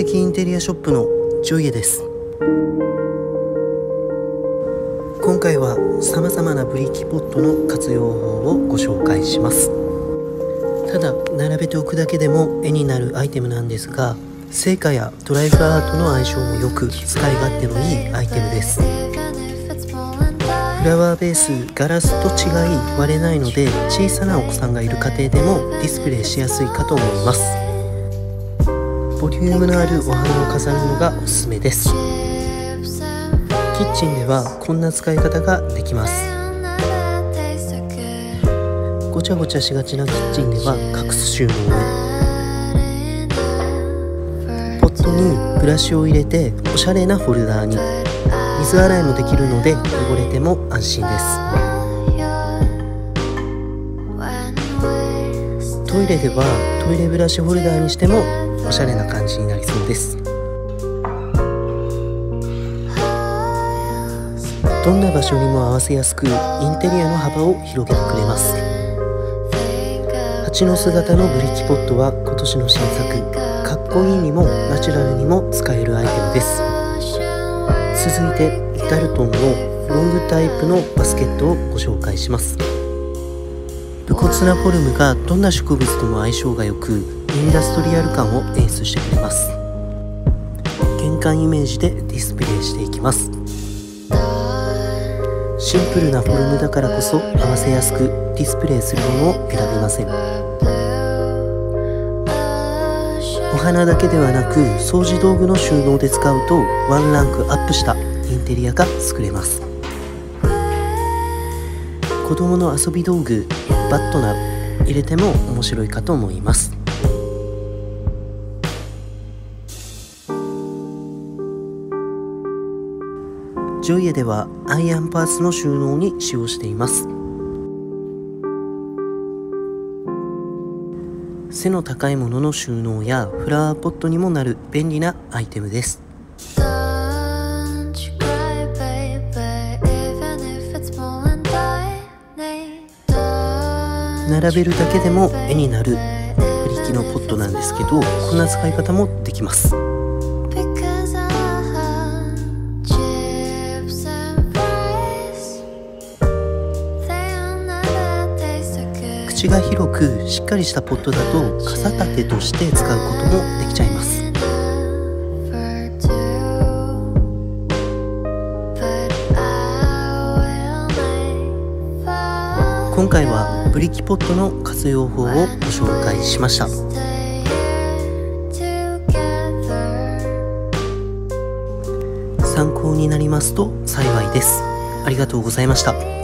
的インテリアショップのジョイエです。今回はさまざまなブリキポットの活用法をご紹介します。ただ並べておくだけでも絵になるアイテムなんですが、生花やドライフラワーとの相性もよく使い勝手のいいアイテムです。フラワーベース、ガラスと違い割れないので、小さなお子さんがいる家庭でもディスプレイしやすいかと思います。ボリュームのあるお花を飾るのがおすすめです。キッチンではこんな使い方ができます。ごちゃごちゃしがちなキッチンでは隠す収納へ、ポットにブラシを入れておしゃれなホルダーに、水洗いもできるので汚れても安心です。トイレではトイレブラシホルダーにしてもおしゃれな感じになりそうです。どんな場所にも合わせやすく、インテリアの幅を広げてくれます。蜂の姿のブリキポットは今年の新作。かっこいいにもナチュラルにも使えるアイテムです。続いてダルトンのロングタイプのバスケットをご紹介します。武骨なフォルムがどんな植物とも相性が良く、インダストリアル感を演出してくれます。玄関イメージでディスプレイしていきます。シンプルなフォルムだからこそ合わせやすく、ディスプレイするものを選べません。お花だけではなく、掃除道具の収納で使うとワンランクアップしたインテリアが作れます。子供の遊び道具、バットなど入れても面白いかと思います。ジョイエではアイアンパーツの収納に使用しています。背の高いものの収納やフラワーポットにもなる便利なアイテムです。並べるだけでも絵になるブリキのポットなんですけど、こんな使い方もできます。口が広くしっかりしたポットだと傘立てとして使うこともできちゃいます。今回はブリキポットの活用法をご紹介しました。参考になりますと幸いです。ありがとうございました。